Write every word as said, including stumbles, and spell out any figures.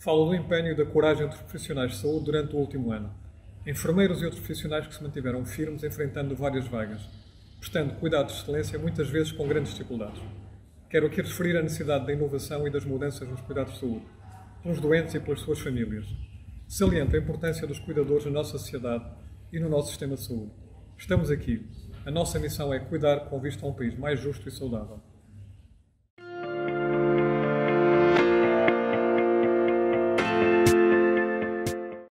Falo do empenho e da coragem dos profissionais de saúde durante o último ano. Enfermeiros e outros profissionais que se mantiveram firmes enfrentando várias vagas, prestando cuidados de excelência muitas vezes com grandes dificuldades. Quero aqui referir a necessidade da inovação e das mudanças nos cuidados de saúde, pelos doentes e pelas suas famílias. Saliento a importância dos cuidadores na nossa sociedade e no nosso sistema de saúde. Estamos aqui. A nossa missão é cuidar com vista a um país mais justo e saudável.